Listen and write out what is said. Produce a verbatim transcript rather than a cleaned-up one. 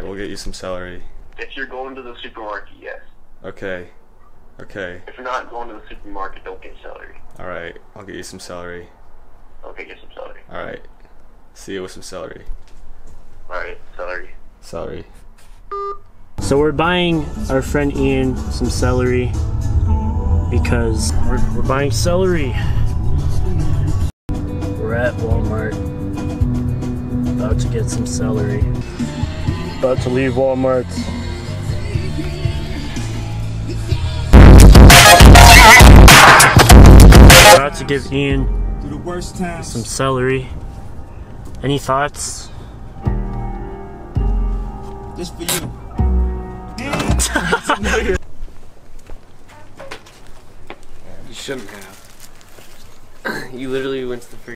Alright, we'll get you some celery. If you're going to the supermarket, yes. Okay. Okay. If you're not going to the supermarket, don't get celery. Alright, I'll get you some celery. Okay, get some celery. Alright. See you with some celery. Alright, celery. Celery. So we're buying our friend Ian some celery because we're, we're buying celery. We're at Walmart, about to get some celery. About to leave Walmart. About to give Ian some celery. Any thoughts? Just for you. You shouldn't have. You literally went to the